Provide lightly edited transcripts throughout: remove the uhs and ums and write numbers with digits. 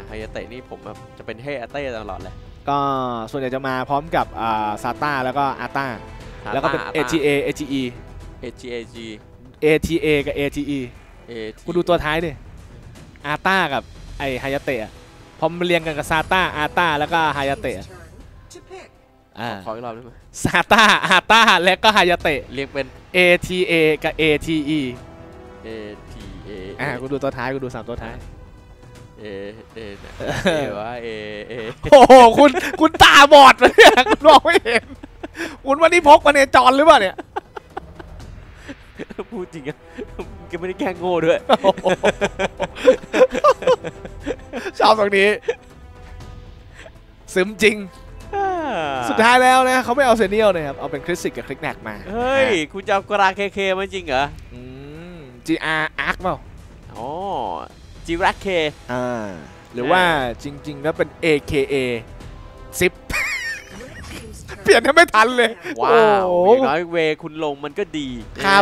ฮายาเตะนี่ผมแบบจะเป็นเฮอาเต้ตลอดเลยก็ส่วนใหญ่จะมาพร้อมกับซาต้าแล้วก็อาต้าแล้วก็เป็น AGA AGE AGAG ATA กับ AGE คุณดูตัวท้ายดิอาต้ากับไอฮายาเตะพอมันเรียงกันกับซาต้าอาต้าแล้วก็ฮายาเตะขออีกรอบได้ไหมซาต้าอาต้าและก็ฮายาเตะเรียงเป็น ATA กับ ATE ATA คุณดูตัวท้ายคุณดู3ตัวท้ายว่าโอ้โหคุณตาบอดเลยเนี่ยคุณมองไม่เห็นคุณวันนี้พกมาเนี่ยจอนหรือเปล่าเนี่ยพูดจริงอะแกไม่ได้แกล้งโง่ด้วยชอบตรงนี้ซึมจริงสุดท้ายแล้วนะเขาไม่เอาเซเนียลนะครับเอาเป็นคริสสิกกับคลิกแนกมาเฮ้ยคุณจะเอากราเคมาจริงเหรอ GR Arc เปล่าอ๋อ GR K หรือว่าจริงๆแล้วเป็น AKA 10เปลี่ยนให้ไม่ทันเลยว้าวอย่างน้อยเวคุณลงมันก็ดีครับ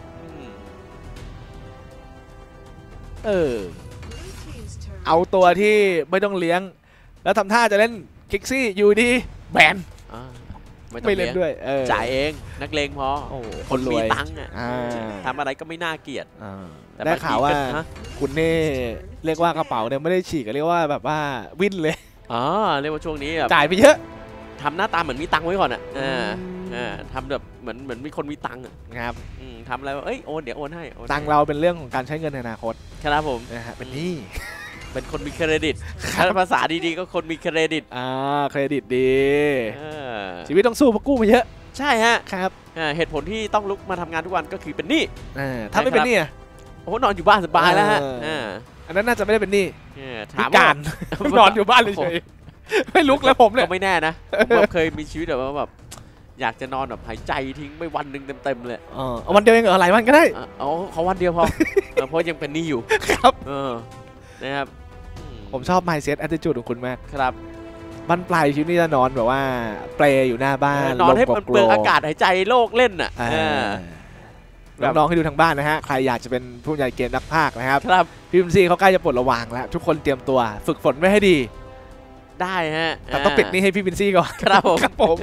เอาตัวที่ไม่ต้องเลี้ยงแล้วทำท่าจะเล่นคิกซี่อยู่ดีแบนไม่เล่นด้วยจ่ายเองนักเลงพอคนมีตังค์ทำอะไรก็ไม่น่าเกลียดแต่ได้ข่าวว่าคุณนี่เรียกว่ากระเป๋าเนี่ยไม่ได้ฉีกเรียกว่าแบบว่าวิ่นเลยเรียกว่าช่วงนี้จ่ายไปเยอะทำหน้าตาเหมือนมีตังค์ไว้ก่อนทำแบบเหมือนมีคนมีตังค์ครับทำอะไรว่าโอนเดี๋ยวโอนให้ตังค์เราเป็นเรื่องของการใช้เงินในอนาคตครับผมเป็นหนี้เป็นคนมีเครดิตภาษาดีๆก็คนมีเครดิตเครดิตดีชีวิตต้องสู้เพราะกู้มาเยอะใช่ฮะครับเหตุผลที่ต้องลุกมาทำงานทุกวันก็คือเป็นหนี้ถ้าไม่เป็นหนี้โอ้นอนอยู่บ้านสบายแล้วฮะอันนั้นน่าจะไม่ได้เป็นหนี้พิการนอนอยู่บ้านเลยเฉยไม่ลุกแล้วผมเนี่ยก็ไม่แน่นะเคยมีชีวิตแบบอยากจะนอนแบบหายใจทิ้งไม่วันหนึ่งเต็มเลยวันเดียวเองอะไรวันก็ได้ขอวันเดียวพอเพราะยังเป็นหนี้อยู่ครับนะครับผมชอบ mindset attitude ของคุณมากครับบ้านปลายชีวิตนี่จะนอนแบบว่าเปลอยู่หน้าบ้านนอนให้มันเปลืองอากาศหายใจโลกเล่นอ่ะน้องๆให้ดูทางบ้านนะฮะใครอยากจะเป็นผู้ใหญ่เกมนักพากย์นะครับครับพี่พิมซี่เขาใกล้จะปลดระวางแล้วทุกคนเตรียมตัวฝึกฝนไว้ให้ดีได้ฮะแต่ต้องปิดนี่ให้พี่พิมซี่ก่อนครับผม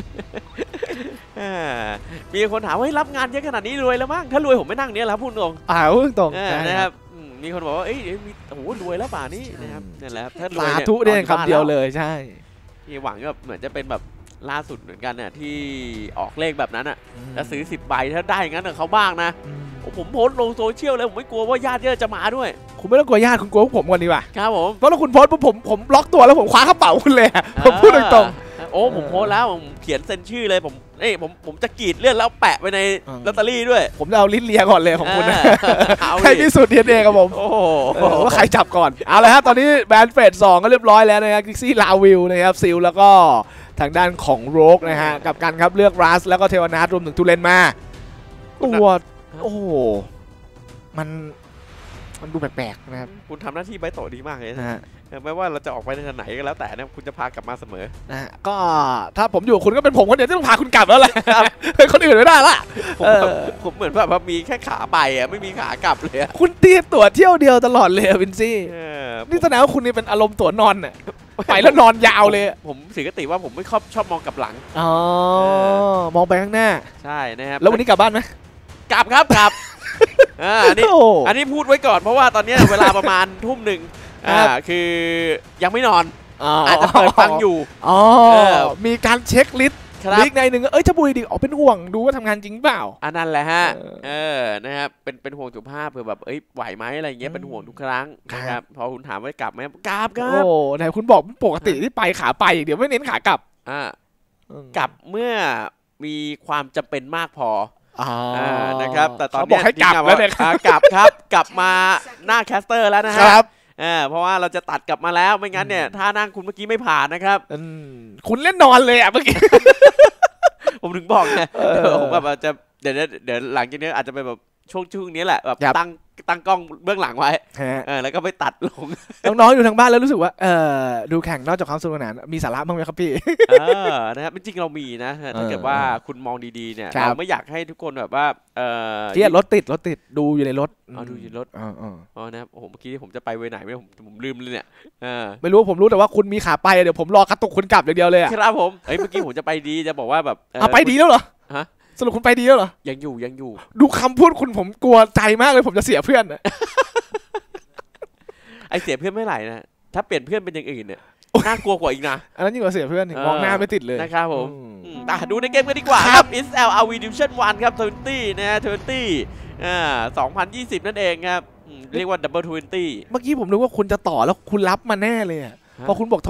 มีคนถามว่ารับงานเยอะขนาดนี้รวยแล้วมั้งถ้ารวยผมไม่นั่งเนี้ยแล้วพูดตรงพูดตรงนะครับมีคนบอกว่ามีโอ้โหรวยแล้วป่านี้นะครับนั่นแหละถ้ารวยสาธุเนี่ยคำเดียวเลยใช่ที่หวังแบบเหมือนจะเป็นแบบล่าสุดเหมือนกันเนี่ยที่ออกเลขแบบนั้นอ่ะจะซื้อ10 ใบถ้าได้งั้นเขาบ้างนะผมโพสต์ลงโซเชียลเลยผมไม่กลัวว่าญาติเยอะจะมาด้วยคุณไม่ต้องกลัวญาติคุณกลัวพวกผมก่อนดีกว่าครับผมเพราะถ้าคุณโพสต์ผมล็อกตัวแล้วผมคว้ากระเป๋าคุณเลยผมพูดตรงๆผมโพสต์แล้วผมเขียนเซ็นชื่อเลยผมจะกรีดเลื่อนแล้วแปะไปในลอตเตอรี่ด้วยผมจะเอาลิ้นเลียก่อนเลยของคุณให้ที่สุดเดียครับผมว่าใครจับก่อนเอาเลยฮะตอนนี้แบนเฟส2ก็เรียบร้อยแล้วนะครับกิกซี่ลาวิลนะครับซิลแล้วก็ทางด้านของโรกนะฮะกับการครับเลือกรัสแล้วก็เทวนาทรวมถึงทูเลนมาตัวโอ้มันดูแปลกๆนะครับคุณทำหน้าที่ไบโตดีมากเลยนะฮะไม่ว่าเราจะออกไปในทางไหนก็แล้วแต่นะคุณจะพากลับมาเสมอนะก็ถ้าผมอยู่คุณก็เป็นผมคนเดียวที่ต้องพาคุณกลับแล้วแหละคนอื่นไม่ได้ละผมเหมือนแบบมีแค่ขาไปไม่มีขากลับเลยคุณตีตั๋วเที่ยวเดียวตลอดเลยวินซี่นี่แสดงว่าคุณนี่เป็นอารมณ์ตั๋วนอนน่ะไปแล้วนอนยาวเลยผมถือกติว่าผมไม่ชอบมองกลับหลังมองไปข้างหน้าใช่นะครับแล้ววันนี้กลับบ้านไหมกลับครับกลับอันนี้พูดไว้ก่อนเพราะว่าตอนนี้เวลาประมาณทุ่มหนึ่งคือยังไม่นอนอาจจะเปิดฟังอยู่มีการเช็คลิสต์ลิกในหนึ่งจะบุยดีเป็นห่วงดูว่าทำงานจริงเปล่าอันนั้นแหละฮะนะครับเป็นห่วงสุขภาพเผื่อแบบไหวไหมอะไรเงี้ยเป็นห่วงทุกครั้งนะครับพอคุณถามว่ากลับไหมกลับครับไหนคุณบอกปกติที่ไปขาไปเดี๋ยวไม่เน้นขากลับกลับเมื่อมีความจำเป็นมากพอนะครับแต่ตอนนี้ให้กลับแล้วเนี่ยกลับครับกลับมาหน้าแคสเตอร์แล้วนะครับเพราะว่าเราจะตัดกลับมาแล้วไม่งั้นเนี่ยถ้านั่งคุณเมื่อกี้ไม่ผ่านนะครับคุณเล่นนอนเลยเมื่อกี้ผมถึงบอกไงผมแบบจะเดี๋ยวหลังจากนี้อาจจะไปแบบช่วงนี้แหละแบบครับตั้งกล้องเบื้องหลังไว้ฮะแล้วก็ไปตัดลงน้องๆอยู่ทางบ้านแล้วรู้สึกว่าดูแข่งนอกจากความสนุกสนานมีสาระบ้างไหมครับพี่นะครับจริงๆเรามีนะถ้าเกิดว่าคุณมองดีๆเนี่ยครับเราไม่อยากให้ทุกคนแบบว่าเครียดรถติดดูอยู่ในรถดูอยู่รถ นะครับโอ้โหเมื่อกี้ผมจะไปเวไหนไม่ผมลืมเลยเนี่ยไม่รู้ผมรู้แต่ว่าคุณมีขาไปเดี๋ยวผมรอกระตุกคุณกลับอย่างเดียวเลยอะครับผมเมื่อกี้ผมจะไปดีจะบอกว่าแบบไปดีแล้วเหรอฮะสรุปคุณไปดีแล้วเหรอยังอยู่ดูคำพูดคุณผมกลัวใจมากเลยผมจะเสียเพื่อนอะไอเสียเพื่อนไม่ไหลนะถ้าเปลี่ยนเพื่อนเป็นอย่างอื่นเนี่ยน่ากลัวกว่าอีกนะอันนั้นยิ่งกว่าเสียเพื่อนอีกมองหน้าไม่ติดเลยนะครับผมอืมดูในเกมกันดีกว่าคครัรับ บ ISL RV Division 1 ครับ20นะฮะ2020 นั่นเองครับเรียกว่า Double 20 เมื่อกี้ผมนึกว่าคุณจะต่อแล้วคุณรับมาแน่เลยอะพอคุณบอก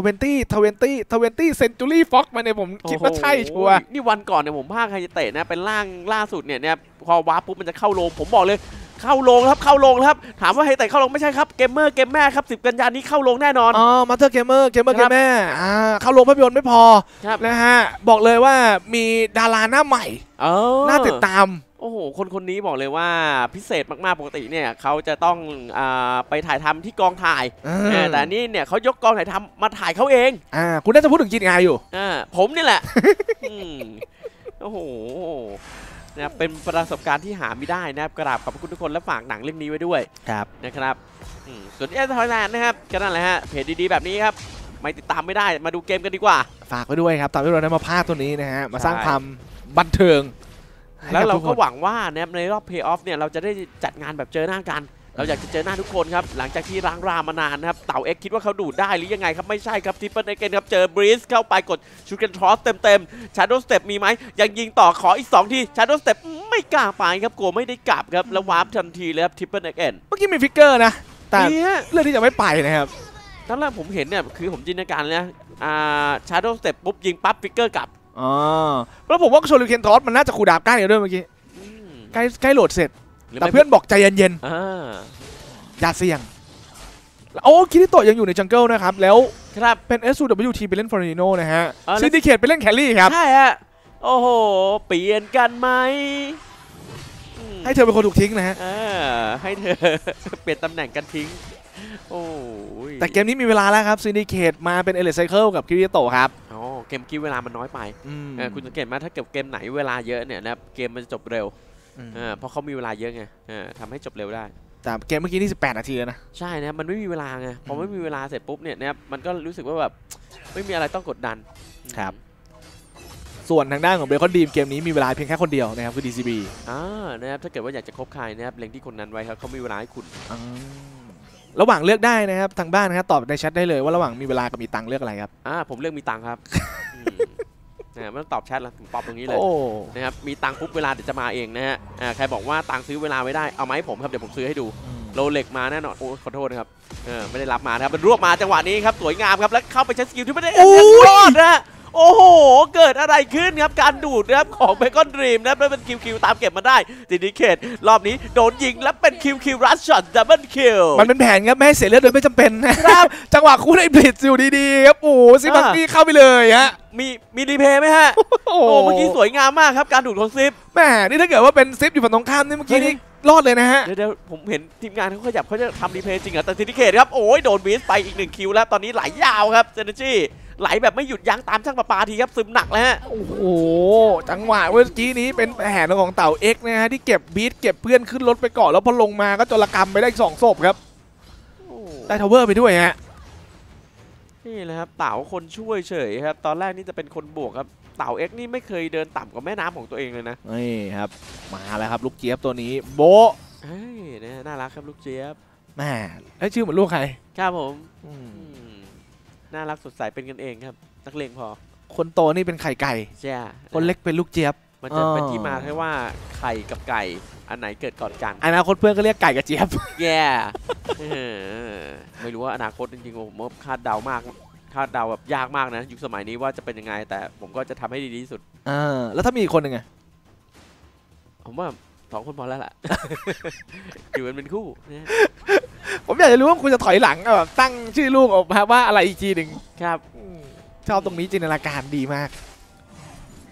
20 Century Fox มาเนี่ยผมคิดว่าใช่ชัวร์นี่วันก่อนเนี่ยผมพากใครจะเตะนะเป็นล่าสุดเนี่ยพอวาร์ปปุ๊บมันจะเข้าโรงผมบอกเลยเข้าโรงครับถามว่าใครเตะเข้าโรงไม่ใช่ครับเกมเมอร์เกมแม่ครับ10 กันยายนนี้เข้าโรงแน่นอนมาสเตอร์เกมเมอร์แม่เข้าโรงภาพยนตร์ไม่พอครับนะฮะบอกเลยว่ามีดาราหน้าใหม่น่าติดตามโอ้โหคนนี้บอกเลยว่าพิเศษมากๆปกติเนี่ยเขาจะต้องไปถ่ายทำที่กองถ่ายแต่นี่เนี่ยเขายกกองถ่ายทำมาถ่ายเขาเองคุณน่าจะพูดถึงจินไงอยู่ผมนี่แหละ โอ้โหนะเป็นประสบการณ์ที่หาไม่ได้นะครับกราบขอบคุณทุกคนและฝากหนังเรื่องนี้ไว้ด้วยครับนะครับส่วนที่ทอยแลนด์นะครับก็นั่นแหละฮะเพจดีๆแบบนี้ครับไม่ติดตามไม่ได้มาดูเกมกันดีกว่าฝากไว้ด้วยครับตามที่เราได้มาพากตัวนี้นะฮะมาสร้างความบันเทิงแล้วเราก็หวังว่าในรอบเพย์ออฟเนี่ยเราจะได้จัดงานแบบเจอหน้ากันเราอยากจะเจอหน้าทุกคนครับหลังจากที่ร้างรามานานนะครับเต่าเอ็กคิดว่าเขาดูดได้หรือยังไงครับไม่ใช่ครับทิปเปิลเอ็กครับเจอบรีสเข้าไปกดชูกันทรอสเต็มชาร์โดสเต็ปมีไหมยังยิงต่อขออีก2ทีชาร์โดสเต็ปไม่กล้าไปครับกลัวไม่ได้กลับครับแล้ววาร์ปทันทีเลยครับทิปเปิลเอ็กเมื่อกี้มีฟิกเกอร์นะแต่เรื่องที่จะไม่ไปนะครับตอนแรกผมเห็นเนี่ยคือผมจินตนาการนะชาร์โดสเต็ปปุ๊บยิงปั๊บฟิกเกอร์กลับแล้วผมว่าโชลิเคนทอสมันน่าจะคูลดาวน์ใกล้กันด้วยเมื่อกี้ใกล้โหลดเสร็จแต่เพื่อนบอกใจเย็นอย่าเสี่ยงคิริโตะยังอยู่ในจังเกิลนะครับแล้วครับเป็น SUWT ไปเล่นฟลอริโนนะฮะซินดิเคตไปเล่นแคลรี่ครับใช่ฮะโอ้โหเปลี่ยนกันไหมให้เธอเป็นคนถูกทิ้งนะฮะให้เธอเปลี่ยนตำแหน่งกันทิ้งโอ้ยแต่เกมนี้มีเวลาแล้วครับซินดิเคตมาเป็นเอเลสไซเคิลกับคิริโตะครับเกมกี้เวลามันน้อยไปคุณสังเกตไหมถ้าเกิดเกมไหนเวลาเยอะเนี่ยนะเกมมันจะจบเร็วเพราะเขามีเวลาเยอะไงทำให้จบเร็วได้แต่เกมเมื่อกี้นี่18 นาทีแล้วนะใช่นะมันไม่มีเวลาไงพอไม่มีเวลาเสร็จปุ๊บเนี่ยนะครับมันก็รู้สึกว่าแบบไม่มีอะไรต้องกดดันครับส่วนทางด้านของเบคอนดีมเกมนี้มีเวลาเพียงแค่คนเดียวนะครับคือ DCB นะครับถ้าเกิดว่าอยากจะคบใครนะครับเล็งที่คนนั้นไว้ครับเขามีเวลาให้คุณระหว่างเลือกได้นะครับทางบ้านนะครับตอบในแชทได้เลยว่าระหว่างมีเวลากับมีตังค์เลือกอะไรครับผมเลือกมีตังค์ครับไม่ต้องตอบแชทแล้วผมตอบตรงนี้เลยนะครับมีตังค์ปุ๊บเวลาเดี๋ยวจะมาเองนะฮะใครบอกว่าตังค์ซื้อเวลาไว้ได้เอาไหมผมครับเดี๋ยวผมซื้อให้ดูโรเล็กมาแน่นอนโอ้ขอโทษนะครับไม่ได้รับมาครับมันรวบมาจังหวะนี้ครับสวยงามครับแล้วเข้าไปใช้สกิลที่ไม่ได้รอดนะโอ้โหเกิดอะไรขึ้นครับการดูดนะครับของเบคอนดรีมนะแล้วเป็นคิวตามเก็บมาได้ซินดิเคตรอบนี้โดนยิงแล้วเป็นคิวรัชช็อตดับเบิลคิวมันเป็นแผนครับไม่ให้เสียเลือดโดยไม่จำเป็นนะครับจังหวะคู่ในบลิทอยู่ดีๆครับโอ้ซิบังกี้เข้าไปเลยฮะมีรีเพย์ไหมฮะโอ้เมื่อกี้สวยงามมากครับการดูดของซิปแม่นี่ถ้าเกิดว่าเป็นซิปอยู่ฝั่งตรงข้ามนี่เมื่อกี้นี่รอดเลยนะฮะเดี๋ยวผมเห็นทีมงานเขาขยับเขาจะทำรีเพย์จริงเหรอแต่ซินดิเคตครับโอ้ยโดนบีสไปอีก1 คิวแล้วตอนนี้ไหลยาวครับเซนจี้ไหลแบบไม่หยุดยั้งตามช่างประปาทีครับซึมหนักแล้วฮะโอ้โหจังหวะเมื่อกี้นี้เป็นแผนของเต่าเอ็กนะฮะที่เก็บบีทเก็บเพื่อนขึ้นรถไปก่อนแล้วพอลงมาก็จรกรรมไปได้2 ศพครับได้ทาวเวอร์ไปด้วยฮะนี่แหละครับเต่าคนช่วยเฉยครับตอนแรกนี่จะเป็นคนบวกครับเต่าเอ็กนี่ไม่เคยเดินต่ำกว่าแม่น้ำของตัวเองเลยนะนี่ครับมาแล้วครับลูกเจี๊ยบตัวนี้โบน่ารักครับลูกเจี๊ยบแม่ชื่อเหมือนลูกใครครับผมน่ารักสดใสเป็นกันเองครับนักเลงพอคนโตนี่เป็นไข่ไก่ใช่คนเล็กเป็นลูกเจี๊ยบมันจะเป็นที่มาที่ว่าไข่กับไก่อันไหนเกิดก่อนกันอนาคตเพื่อนก็เรียกไก่กับเจี๊ยบแย่ไม่รู้ว่าอนาคตจริงๆผมคาดเดามากคาดเดาแบบยากมากนะยุคสมัยนี้ว่าจะเป็นยังไงแต่ผมก็จะทำให้ดีที่สุดแล้วถ้ามีอีกคนหนึ่งไงผมว่า2 คนพอแล้วล่ะอยู่กันเป็นคู่ผมอยากจะรู้ว่าคุณจะถอยหลังแบบตั้งชื่อลูกออกมาว่าอะไรอีกทีหนึ่งครับชอบตรงนี้จินตนาการดีมาก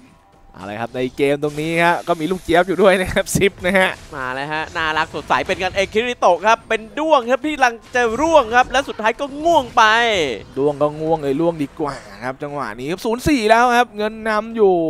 อะไรครับในเกมตรงนี้ฮะก็มีลูกเจี๊ยบอยู่ด้วยนะครับซิปนะฮะมาแล้วฮะน่ารักสดใสเป็นกันเองคิริโตะครับเป็นด้วงครับที่กำลังจะร่วงครับและสุดท้ายก็ง่วงไปด้วงก็ง่วงเลยร่วงดีกว่าครับจังหวะนี้ครับ0-4แล้วครับเงินนำอยู่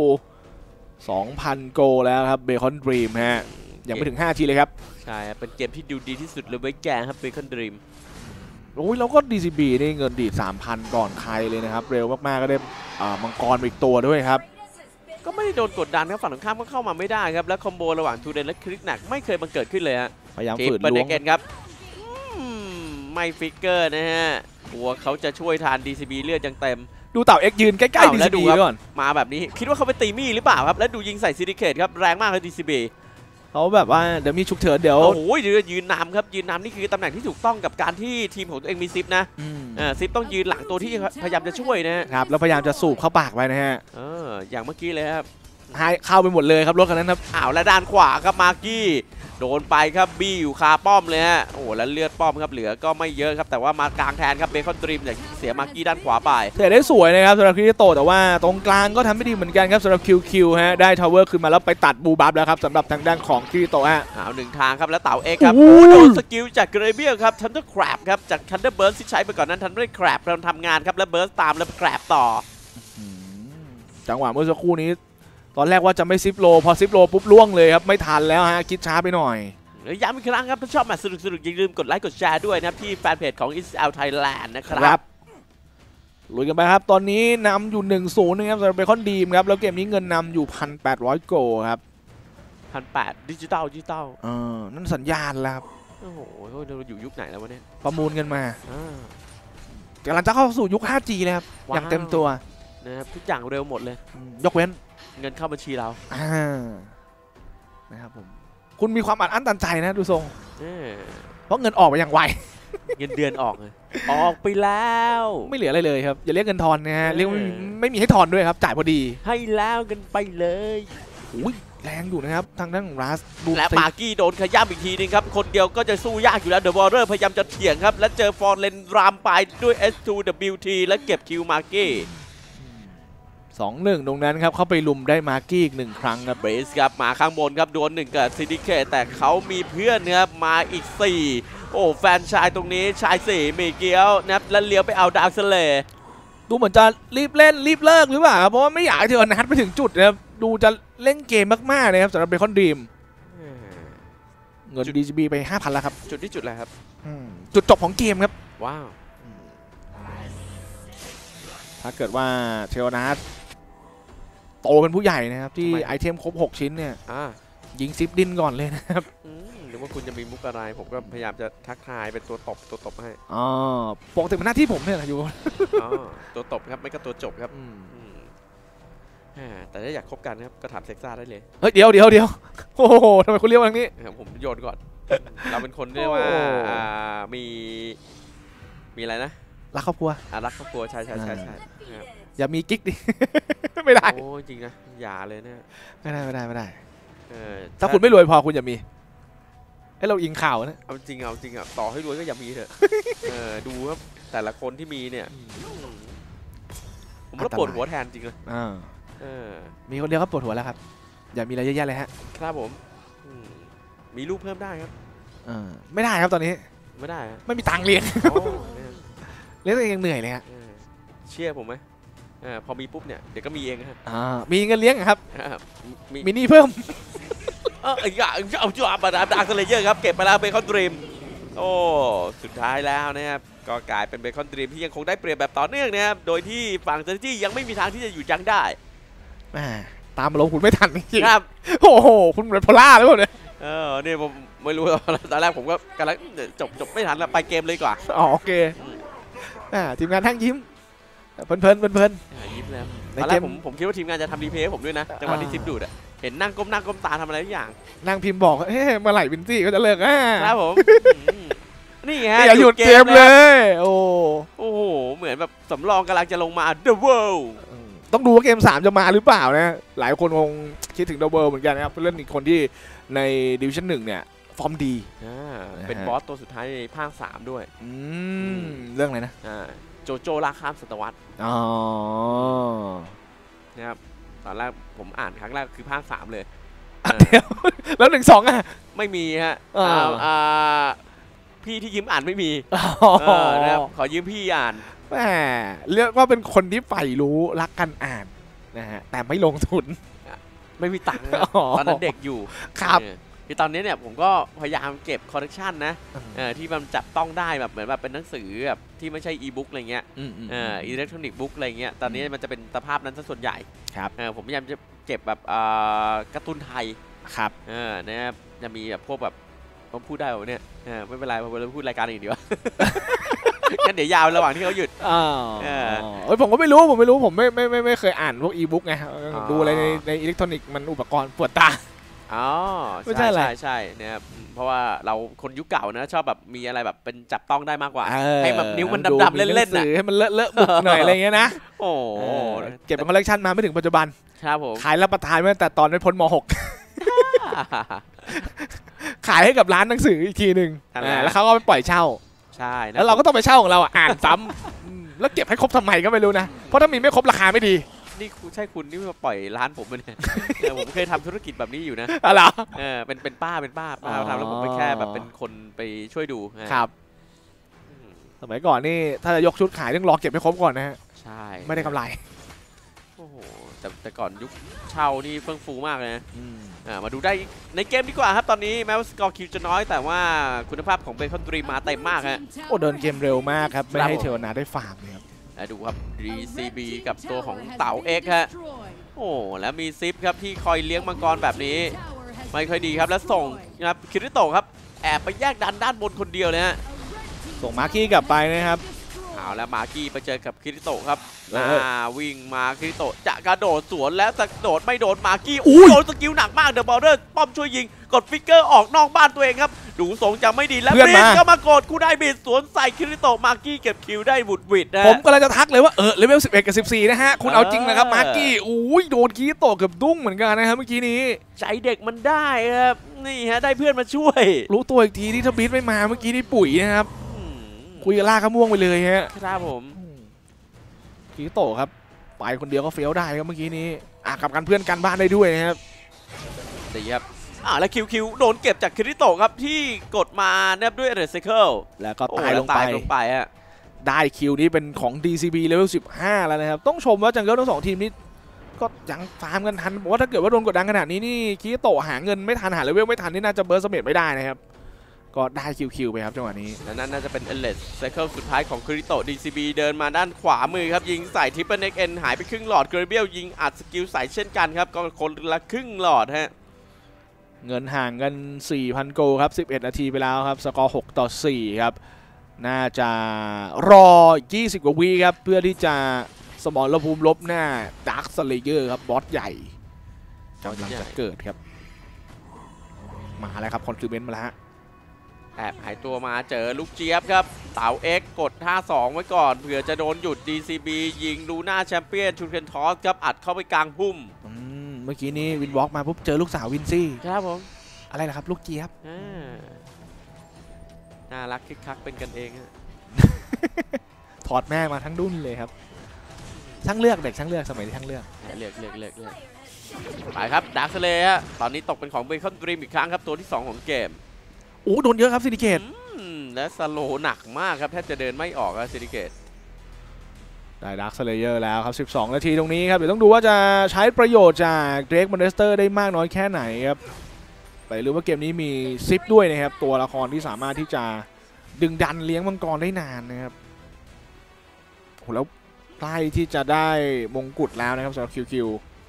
2,000 โกแล้วครับเบคอนดรีมฮะยังไม่ถึง5 ทีเลยครับใช่เป็นเกมที่ดูดีที่สุดเลยไว้แกงครับเบคอนดรีมโอ้ยแล้วก็ DCB นี่เงินดีด 3,000 ก่อนใครเลยนะครับเร็วมากๆก็ได้มังกรอีกตัวด้วยครับก็ไม่ได้โดนกดดันครับฝั่งตรงข้ามก็เข้ามาไม่ได้ครับและคอมโบระหว่างทูเดนและคลิกหนักไม่เคยบังเกิดขึ้นเลยฮะพยายามฝืนล้วงครับไม่ฟิกเกอร์นะฮะหัวเขาจะช่วยทาน DCB เลือดยังเต็มดูเต่าเอ็กยืนใกล้ๆ DCB ก่อนมาแบบนี้คิดว่าเขาไปตีมี่หรือเปล่าครับแล้วดูยิงใส่ซิลิเคตครับแรงมากเลย DCB เขาแบบว่าเดี๋ยวมีฉุกเฉินเดี๋ยวโอ้โหยืนนำครับยืนนำนี่คือตำแหน่งที่ถูกต้องกับการที่ทีมของตัวเองมีซิปนะซิปต้องยืนหลังตัวที่พยายามจะช่วยนะครับแล้วพยายามจะสูบเข้าปากไปนะฮะอย่างเมื่อกี้เลยครับให้เข้าไปหมดเลยครับรถคันนั้นครับและด้านขวาครับมาร์กี้โดนไปครับบี้อยู่คาป้อมเลยฮะโอ้แล้วเลือดป้อมครับเหลือก็ไม่เยอะครับแต่ว่ามากลางแทนครับเบคอนดรีมอย่างเสียมาร์กี้ด้านขวาไปเสียได้สวยนะครับสำหรับคิริโตะแต่ว่าตรงกลางก็ทำไม่ดีเหมือนกันครับสำหรับคิวฮะได้ทาวเวอร์ขึ้นมาแล้วไปตัดบูบัฟแล้วครับสำหรับทางด้านของคิริโตะฮะหนึ่งทางครับแล้วเต่าเอ็กครับโดนสกิลจากเกรเบียลครับทันเดอร์แครบครับจากทันเดอร์เบิร์สที่ใช้ไปก่อนนั้นทันเดอร์แครบเราทำงานครับแล้วเบิร์สตามแล้วแครบต่อจังหวะเมื่อสักครู่นี้ตอนแรกว่าจะไม่ซิปโลพอซิปโลปุ๊บล่วงเลยครับไม่ทันแล้วฮะคิดช้าไปหน่อยย้ำอีกครั้งครับถ้าชอบมาสนุกอย่าลืมกดไลค์กดแชร์ด้วยนะครับที่แฟนเพจของ ISL Thailand นะครับลุยกันไปครับตอนนี้นำอยู่1-0นะครับสำหรับเบคอนดีมครับแล้วเกมนี้เงินนำอยู่ 1,800 โกครับ 1,800 ดิจิตอลนั่นสัญญาณแล้วครับโอ้โหเราอยู่ยุคไหนแล้ววะเนี่ยประมูลกันมากำลังจะเข้าสู่ยุค 5G เลยครับอย่างเต็มตัวนะครับทุกอย่างเร็วหมดเลยยกเว้นเงินเข้าบัญชีเรานะครับผมคุณมีความอัดอั้นตันใจนะดูทรงเพราะเงินออกไปอย่างไวเงินเดือนออกเลยออกไปแล้วไม่เหลืออะไรเลยครับอย่าเรียกเงินทอนนะฮะเรียกไม่มีให้ทอนด้วยครับจ่ายพอดีให้แล้วกันไปเลยแรงอยู่นะครับทางด้านของรัสและมาร์กี้โดนขย้ำอีกทีนึงครับคนเดียวก็จะสู้ยากอยู่แล้วเดอะวอร์เรอร์พยายามจะเถียงครับและเจอฟอร์เรนรามไปด้วย S2WT และเก็บคิวมาร์กี้ 2-1 ตรงนั้นครับเข้าไปลุมได้มาร์กี้อีก1ครั้งครับเบสครับมาข้างบนครับโดน1กับซินดิเคตแต่เขามีเพื่อนครับมาอีก4โอ้แฟนชายตรงนี้ชาย4มีเกี้ยวนะครับแล้วเลี้ยวไปเอาดาร์คสเลย์ดูเหมือนจะรีบเล่นรีบเลิกหรือเปล่าเพราะว่าไม่อยากให้เธอนัดไปถึงจุดนะครับดูจะเล่นเกมมากๆนะครับสำหรับเบคอนดรีมเงิน DCB ไป 5,000 แล้วครับจุดที่จุดอะไรครับจุดจบของเกมครับว้าวถ้าเกิดว่าเชลนัสโตเป็นผู้ใหญ่นะครับที่ไอเทมครบ6ชิ้นเนี่ยยิงซิปดินก่อนเลยนะครับหรือว่าคุณจะมีมุกอะไรผมก็พยายามจะทักทายเป็นตัวตบให้ปกติเป็นหน้าที่ผมเนี่ยอยู่ตัวตบครับไม่ก็ตัวจบครับแต่ถ้าอยากคบกันครับก็ถามเซ็กซ่าได้เลยเฮ้ยเดี๋ยวโอ้โหทำไมคุณเรียกว่าอย่างนี้ผมโยนก่อนเราเป็นคนเรียกว่ามีอะไรนะรักครอบครัวรักครอบครัวใช่อย่ามีกิ๊กดิไม่ได้โอ้จริงนะอย่าเลยเนี่ยไม่ได้ถ้าคุณไม่รวยพอคุณอย่ามีให้เราอิงข่าวนะเอาจริงต่อให้รวยก็อย่ามีเถอะดูครับแต่ละคนที่มีเนี่ยผมก็ปวดหัวแทนจริงเลยมีคนเดียวก็ปวดหัวแล้วครับอย่ามีอะไรเยอะแยะเลยฮะครับผมมีลูกเพิ่มได้ครับไม่ได้ครับตอนนี้ไม่ได้ไม่มีตังค์เลี้ยงเลี้ยงตัวเองยังเหนื่อยเลยฮะเชื่อผมไหมพอมีปุ๊บเนี่ยเดี๋ยวก็มีเองครับมีเงินเลี้ยงครับมีหนี้เพิ่มเอาจ้าบาดาดาร์คเลเยอร์ครับเก็บไปแล้วเบคอนดรีมโอ้สุดท้ายแล้วนะครับก็กลายเป็นเบคอนดรีมที่ยังคงได้เปรียบแบบต่อเนื่องนะครับโดยที่ฝั่งเซนจี้ยังไม่มีทางที่จะหยุดยั้งได้ตามมาลงคุณไม่ทันจริงครับโอ้โหคุณเป็นโพล่าหรือเปล่าเนี่ยนี่ผมไม่รู้ตอนแรกผมก็กำลังจบไม่ทันแล้วไปเกมเลยกว่าโอเคทีมงานทั้งยิ้มเพลินยิ้มแล้วตอนแรกผมคิดว่าทีมงานจะทำรีเพย์ผมด้วยนะจังหวะที่ซิปดูดเห็นนั่งก้มตาทำอะไรทุกอย่างนั่งพิมพ์บอกเฮ้ยเมื่อไหร่วินซี่ก็จะเลิกครับผมนี่ไงอย่าหยุดเกมเลยโอ้โหเหมือนแบบสำรองกำลังจะลงมา The World ต้องดูว่าเกม3จะมาหรือเปล่านะหลายคนคงคิดถึง The World เหมือนกันนะครับเล่นอีกคนที่ในดิวิชั่น1เนี่ยฟอร์มดีเป็นบอสตัวสุดท้ายในภาค3ด้วยเรื่องอะไรนะโจโจลากข้ามศตวรรษนะครับนตอนแรกผมอ่านครั้งแรกคือภาค 3เลยเดี๋ยวแล้ว1-2อ่ะไม่มีฮะพี่ที่ยิ้มอ่านไม่มีนะครับขอยืมพี่อ่านแหมเรียกว่าเป็นคนที่ใฝ่รู้รักการอ่านนะฮะแต่ไม่ลงทุนไม่มีตังค์ตอนนั้นเด็กอยู่ครับคือตอนนี้เนี่ยผมก็พยายามเก็บคอลเลกชันนะที่มันจับต้องได้แบบเหมือนแบบเป็นหนังสือแบบที่ไม่ใช่อีบุ๊กอะไรเงี้ยอิเล็กทรอนิกส์บุ๊กอะไรเงี้ยตอนนี้มันจะเป็นสภาพนั้นซะส่วนใหญ่ครับผมพยายามจะเก็บแบบการ์ตูนไทยครับนะครับจะมีแบบพวกแบบผมพูดได้แบบเนี้ยไม่เป็นไรผมจะพูดรายการอื่นดีกว่างั้นเดี๋ยวยาวระหว่างที่เขาหยุดผมก็ไม่รู้ผมไม่เคยอ่านพวกอีบุ๊กไงดูอะไรในอิเล็กทรอนิกส์มันอุปกรณ์ปวดตาไม่ใช่ใช่นะครับเพราะว่าเราคนยุคเก่านะชอบแบบมีอะไรแบบเป็นจับต้องได้มากกว่าให้แบบนิ้วมันดำๆเล่นๆนะให้มันเลอะๆบุกหน่อยอะไรเงี้ยนะโอ้เก็บเป็นคอลเลกชันมาไม่ถึงปัจจุบันครับผมขายรับประทานมาแต่ตอนไม่พ้นม.6 ขายให้กับร้านหนังสืออีกทีหนึ่งแล้วเขาก็ไปปล่อยเช่าใช่แล้วเราก็ต้องไปเช่าของเราอ่านซ้ำแล้วเก็บให้ครบทำไมก็ไม่รู้นะเพราะถ้ามีไม่ครบราคาไม่ดีนี่ใช่คุณที่มาปล่อยร้านผมเนี่ยผมเคยทำธุรกิจแบบนี้อยู่นะอะไรเป็นป้าทำแล้วผมไปแค่แบบเป็นคนไปช่วยดูครับสมัยก่อนนี่ถ้าจะยกชุดขายต้องรอเก็บให้ครบก่อนนะฮะใช่ไม่ได้กำไรโอ้โหแต่ก่อนยุคเช่านี่เฟื่องฟูมากเลยนะมาดูได้ในเกมดีกว่าครับตอนนี้แม้ว่าสกอร์คิวจะน้อยแต่ว่าคุณภาพของเบคอนดรีมมาเต็มมากฮะเดินเกมเร็วมากครับไม่ให้เทวนาได้ฟาร์มเลยครับดูครับ DCB กับตัวของเต๋า X ฮะโอ้แล้วมีซิปครับที่คอยเลี้ยงมังกรแบบนี้ไม่ค่อยดีครับแล้วส่งนะครับคิริโตะครับแอบไปแยกดันด้านบนคนเดียวเลยฮะส่งมาร์กี้กลับไปนะครับเอาแล้วมาร์กี้ไปเจอกับคิริโตะครับวิ่งมาคิริโตะจะกระโดดสวนแล้วกระโดดไม่โดนมาร์กี้โดนสกิลหนักมากเดอะบอลเดอร์ป้อมช่วยยิงกดฟิกเกอร์ออกนอกบ้านตัวเองครับดูทรงจะไม่ดีแล้วบีดก็มากดกูได้บีดสวนใส่คิริโตะมาร์กี้เก็บคิวได้บุดวิดนะผมกำลังจะทักเลยว่าเลเวล11กับ14นะฮะคุณเอาจริงนะครับมาร์กี้โดนคิริโตะเกือบดุ้งเหมือนกันนะครับเมื่อกี้นี้ใจเด็กมันได้ครับนี่ฮะได้เพื่อนมาช่วยรู้ตัวอีกทีที่ถ้าบีดไม่มาเมื่อกี้นี่ปุ๋ยนะครับคุยกับล่าขม่วงไปเลยฮะครับผมคิริโตะครับไปคนเดียวก็เฟี้ยวได้ครับเมื่อกี้นี้กับกันเพื่อนกันบ้านได้ด้วยนะครับดีครับแล้วคิวโดนเก็บจากคิริโตะครับที่กดมาแนบด้วยเรสไซเคิลแล้วก็ตายลงไปฮะได้คิวนี้เป็นของ DCB เลเวล15แล้วนะครับต้องชมว่าจังเกิลทั้ง2ทีมนี้ก็ยังฟาร์มกันทันบอกว่าถ้าเกิดว่าโดนกดดันขนาดนี้นี่คิริโตะหาเงินไม่ทันหาเลเวลไม่ทันนี่น่าจะเบิร์สเมทไม่ได้นะครับก็ได้คิวไปครับจังหวะนี้และนั่นน่าจะเป็นเอเลสไซเคิลสุดท้ายของคิริโตะ DCB เดินมาด้านขวามือครับยิงใส่ทิปเปิลเอ็กเอ็นหายไปครึ่งหลอดเกรเบียลยิงอัดสกิลใส่เช่นกันครับก็คนละครึ่งหลอดฮะเงินห่างกัน 4,000 โกครับ11นาทีไปแล้วครับสกอร์6-4ครับน่าจะรอ20กว่าวีครับเพื่อที่จะสมรภูมิลบหน้าดาร์คสเลเยอร์ครับบอสใหญ่กำลังจะเกิดครับมาแล้วครับคอนคิวเมนต์มาแล้วแอบหายตัวมาเจอลูกเจี๊ยบครับเต๋า X กด 5-2 ไว้ก่อนเผื่อจะโดนหยุด DCB ยิงลูน่าแชมเปี้ยนชูเคนทอสครับอัดเข้าไปกลางพุ่มเมื่อกี้นี้วินวอล์กมาปุ๊บเจอลูกสาววินซี่ครับผมอะไรล่ะครับลูกเจี๊ยบน่ารักคึกคักเป็นกันเองถอดแม่มาทั้งดุ้นเลยครับช่างเลือกเด็กช่างเลือกสมัยที่ช่างเลือกไปครับดาร์คเซเลฮะตอนนี้ตกเป็นของเบคอนดรีมอีกครั้งครับตัวที่2ของเกมโดนเยอะครับซินิเกตและสโลหนักมากครับแทบจะเดินไม่ออกครับซินิเกตได้ดาร์คสเลเยอร์แล้วครับ12นาทีตรงนี้ครับเดี๋ยวต้องดูว่าจะใช้ประโยชน์จากเดรกมอนสเตอร์ได้มากน้อยแค่ไหนครับแต่รู้ว่าเกมนี้มีซิปด้วยนะครับตัวละครที่สามารถที่จะดึงดันเลี้ยงมังกรได้นานนะครับโหแล้วใกล้ที่จะได้มงกุฎแล้วนะครับสำหรับคิว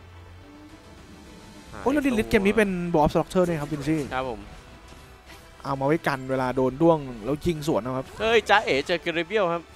แล้วดิลิทเกมนี้เป็นบอสสล็อกเตอร์ด้วยครับวินซี่ครับผมเอามาไว้กันเวลาโดนด้วงแล้วยิงสวนนะครับเฮ้ยจ้าเอ๋เจอเกเรเบียลครับ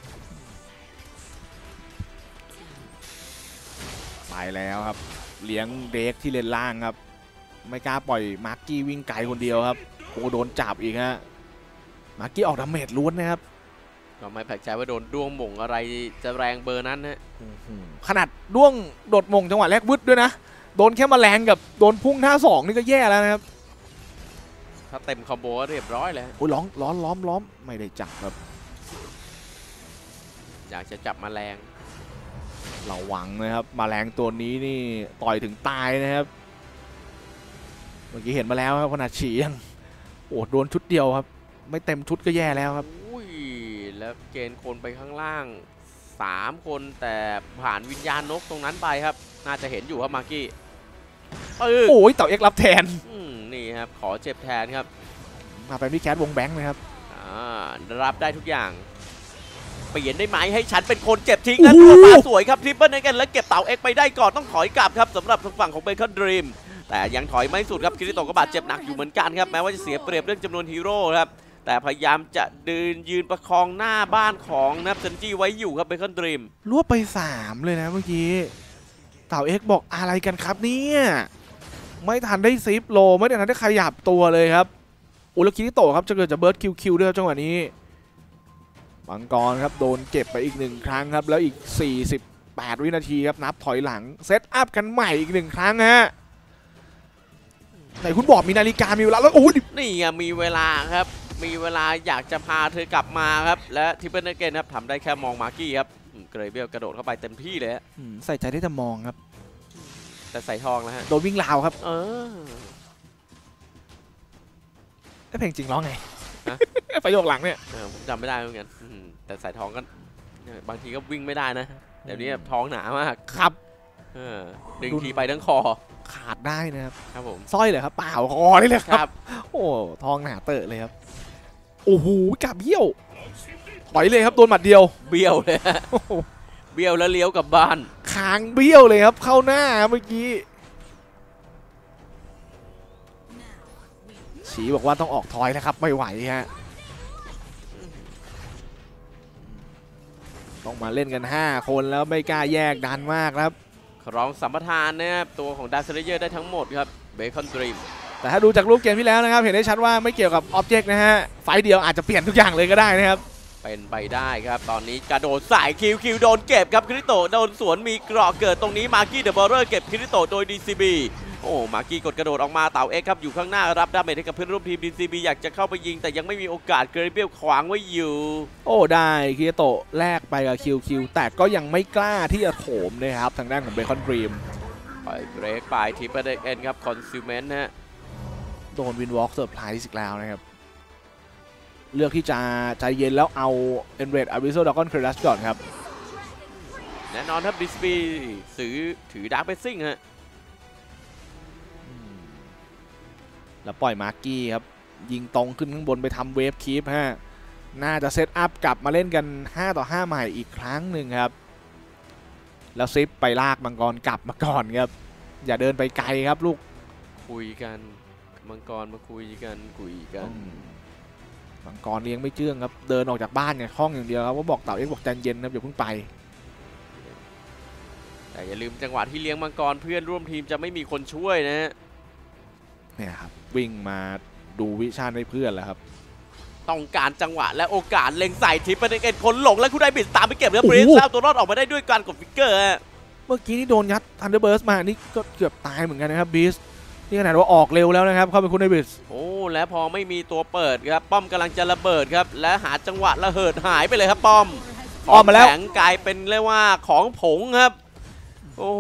ไปแล้วครับเลี้ยงเด็กที่เลนล่างครับไม่กล้าปล่อยมาร์กี้วิ่งไกลคนเดียวครับโดนจับอีกฮะมาร์กี้ออกดาเมจล้วนนะครับก็ไม่แปลกใจว่าโดนด้วงหม่งอะไรจะแรงเบอร์นั้นฮะขนาดด้วงโดดหม่งจังหวะแรกวึดด้วยนะโดนแค่มาแรงกับโดนพุ่งท่า2นี่ก็แย่แล้วนะครับถ้าเต็มคอมโบเรียบร้อยเลยล้อมไม่ได้จับครับอยากจะจับมาแรงระวังนะครับแมลงตัวนี้นี่ต่อยถึงตายนะครับเมื่อกี้เห็นมาแล้วครับขนาดฉี่ยังโอ้โดนชุดเดียวครับไม่เต็มชุดก็แย่แล้วครับอุ้ยแล้วเกณฑ์คนไปข้างล่าง3 คนแต่ผ่านวิญญาณนกตรงนั้นไปครับน่าจะเห็นอยู่ครับมาร์กี้โอ้ยเต่าเอ็กรับแทนนี่ครับขอเจ็บแทนครับมาเป็นพี่แคทวงแบงค์นะครับรับได้ทุกอย่างเปลี่ยนได้ไหมให้ฉันเป็นคนเจ็บทิ้งนั้นตัวมาสวยครับทริปเปิลในกันแล้วเก็บเต่าเอ็กไปได้ก่อนต้องถอยกลับครับสำหรับทางฝั่งของเบคอนดรีมแต่ยังถอยไม่สุดครับคิริโตะก็บาดเจ็บหนักอยู่เหมือนกันครับแม้ว่าจะเสียเปรียบเรื่องจำนวนฮีโร่ครับแต่พยายามจะยืนประคองหน้าบ้านของนับเซนจี้ไว้อยู่ครับเบคอนดรีมรวบไป3เลยนะเมื่อกี้เต่าเอ็กบอกอะไรกันครับเนี่ยไม่ทันได้ซิปโลไม่ทันได้ขยับตัวเลยครับอุลคิริโตะครับจะเกิดจะเบิร์ดคิวด้วยจังหวะนี้มังกรครับโดนเก็บไปอีก1 ครั้งครับแล้วอีก48 วินาทีครับนับถอยหลังเซตอัพกันใหม่อีก1 ครั้งฮะไหนคุณบอกมีนาฬิกามีเวลาแล้วโอ้ยนี่มีเวลาครับมีเวลาอยากจะพาเธอกลับมาครับและทิปเปิลเกนครับทำได้แค่มองมาร์กี้ครับเกรเบลกระโดดเข้าไปเต็มที่เลยใส่ใจได้แต่มองครับแต่ใส่ทองแล้วฮะโดนวิ่งราวครับเพลงจริงร้องไงประโยคหลังเนี่ยผมจำไม่ได้เหมือนกันแต่ใส่ทองก็บางทีก็วิ่งไม่ได้นะเดี๋ยวนี้ท้องหนามากครับดึงทีไปทั้งคอขาดได้นะครับครับผมสร้อยเลยครับเปล่าคอนี่เลยครับโอ้ทองหนาเตอะเลยครับโอ้โหกลับเบี้ยวถอยเลยครับโดนหมัดเดียวเบี้ยวเลยเบี้ยวแล้วเลี้ยวกลับบ้านคางเบี้ยวเลยครับเข้าหน้าเมื่อกี้ฉีบอกว่าต้องออกทอยแล้วครับไม่ไหวฮะต้องมาเล่นกัน5 คนแล้วไม่กล้าแยกดันมากครับรองสัมปทานนะครับตัวของดาร์เซเลเยอร์ได้ทั้งหมดครับเบคอนดรีมแต่ถ้าดูจากรูปเกมที่แล้วนะครับเห็นได้ชัดว่าไม่เกี่ยวกับอ็อบเจกต์นะฮะไฟเดียวอาจจะเปลี่ยนทุกอย่างเลยก็ได้นะครับเป็นไปได้ครับตอนนี้กระโดดสายคิวโดนเก็บครับคิริโตะโดนสวนมีเกราะเกิดตรงนี้มาร์กี้เดอะบอลเลอร์เก็บคิริโตะโดย DCB โอ้มาร์กี้กดกระโดดออกมาเต่าเอ็กครับอยู่ข้างหน้ารับดาเมจให้กับเพื่อนร่วมทีม DCB อยากจะเข้าไปยิงแต่ยังไม่มีโอกาสเกรเบลขวางไว้อยู่โอ้ได้คิริโตะแลกไปกับคิวแต่ก็ยังไม่กล้าที่จะโถมนะครับทางด้านของเบคอนดรีมไปเบรกไปทิปเปิลเอ็นครับคอนซูเมนต์ฮะโดนวินวอล์กเซอร์ไพรส์อีกแล้วนะครับเลือกที่จะใจเย็นแล้วเอาเอ็นเรดอาริโซดากอนเครัสก่อนครับแน่นอนครับดิสบีถือดาร์คเบสซิ่งฮะแล้วปล่อยมาร์กี้ครับยิงตรงขึ้นข้างบนไปทำเวฟคีปฮะน่าจะเซตอัพกลับมาเล่นกัน5 ต่อ 5ใหม่อีกครั้งหนึ่งครับแล้วซิปไปลากมังกรกลับมาก่อนครับอย่าเดินไปไกลครับลูกคุยกันมังกรมาคุยกันมังกรเลี้ยงไม่เชื่องครับเดินออกจากบ้านเนี่ยคล่องอย่างเดียวครับว่าบอกเต่าเอ็กบอกใจเย็นครับอย่าเพิ่งไปแต่อย่าลืมจังหวะที่เลี้ยงมังกรเพื่อนร่วมทีมจะไม่มีคนช่วยนะเนี่ยครับวิ่งมาดูวิชั่นให้เพื่อนแล้วครับต้องการจังหวะและโอกาสเล็งใส่ทิปเป็นเอ็นคนหลงและคุณได้บิดตามไปเก็บแล้วบริสแล้วตัวรอดออกมาได้ด้วยการกดฟิกเกอร์เมื่อกี้นี่โดนยัดทันเดอร์เบิร์สมานี่ก็เกือบตายเหมือนกันนะครับบิสนี่ขนาดว่าออกเร็วแล้วนะครับเข้าไปคุณได้บิสโอ้และพอไม่มีตัวเปิดครับป้อมกำลังจะระเบิดครับและหาจังหวะระเหิดหายไปเลยครับป้อมออกมาแล้วแข็งกลายเป็นเรียกว่าของผงครับโอ้โห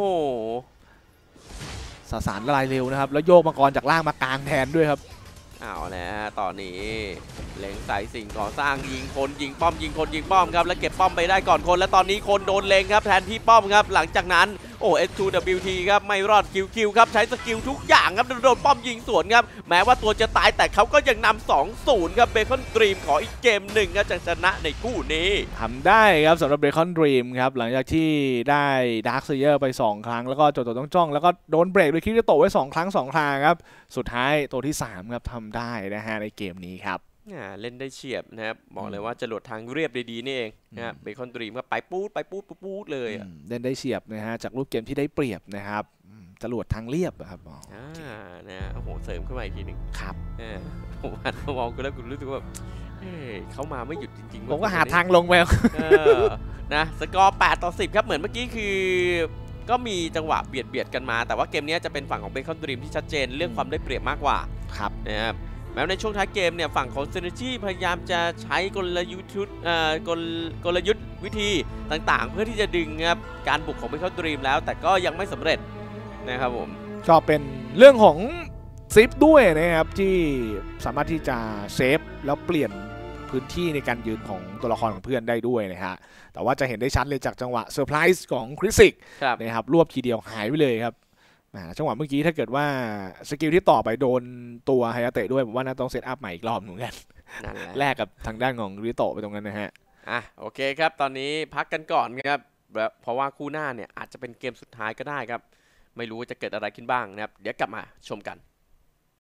สสารละลายเร็วนะครับแล้วโยกมังกรจากล่างมากลางแทนด้วยครับเอาแล้วตอนนี้เล็งใส่สิ่งก่อสร้างยิงคนยิงป้อมยิงคนยิงป้อมครับแล้วเก็บป้อมไปได้ก่อนคนและตอนนี้คนโดนเล็งครับแทนที่ป้อมครับหลังจากนั้นโอ้ S2WT ครับไม่รอดคิวครับใช้สกิลทุกอย่างครับโดนป้อมยิงสวนครับแม้ว่าตัวจะตายแต่เขาก็ยังนำ 2-0 ครับเบคอนดรีมขออีกเกม1ครับจะชนะในคู่นี้ทำได้ครับสำหรับเบคอนดรีมครับหลังจากที่ได้ดาร์คเซเยอร์ไป2 ครั้งแล้วก็โจโจต้องจ้องแล้วก็โดนเบรกโดยคิริโตะไว้2 ครั้ง2 ครั้งครับสุดท้ายตัวที่3ครับทำได้นะฮะในเกมนี้ครับเล่นได้เฉียบนะครับบอกเลยว่าจะหลดทางเรียบดีๆนี่เองนะครับเบคอนดรีมก็ไปปูดเลยเล่นได้เฉียบนะฮะจากรูปเกมที่ได้เปรียบนะครับจรวดทางเรียบครับนะโอ้โหเสริมขึ้นมาอีกทีนึงครับผมหันมามองกูแล้วกูรู้สึกว่าเขามาไม่หยุดจริงๆผมก็หาทางลงไปนะสกอร์8-10ครับเหมือนเมื่อกี้คือก็มีจังหวะเบียดกันมาแต่ว่าเกมนี้จะเป็นฝั่งของเบคอนดรีมที่ชัดเจนเรื่องความได้เปรียบมากกว่าครับนะครับแม้ในช่วงท้ายเกมเนี่ยฝั่งของ Synergy พยายามจะใช้กลยุทธ์กลยุทธ์วิธีต่างๆเพื่อที่จะดึงครับการบุกของ Michael Dream แล้วแต่ก็ยังไม่สำเร็จนะครับผมชอบเป็นเรื่องของซิปด้วยนะครับที่สามารถที่จะเซฟแล้วเปลี่ยนพื้นที่ในการยืนของตัวละครของเพื่อนได้ด้วยนะฮะแต่ว่าจะเห็นได้ชัดเลยจากจังหวะเซอร์ไพรส์ของคริสิกนะครับรวบทีเดียวหายไปเลยครับจังหวะเมื่อกี้ถ้าเกิดว่าสกิลที่ต่อไปโดนตัวไฮยาเตะด้วยผมว่าน่าต้องเซตอัพใหม่อีกรอบเหมือนกันแลกกับทางด้านของริโตะไปตรงนั้นนะฮะโอเคครับตอนนี้พักกันก่อนครับเพราะว่าคู่หน้าเนี่ยอาจจะเป็นเกมสุดท้ายก็ได้ครับไม่รู้จะเกิดอะไรขึ้นบ้างนะครับเดี๋ยวกลับมาชมกัน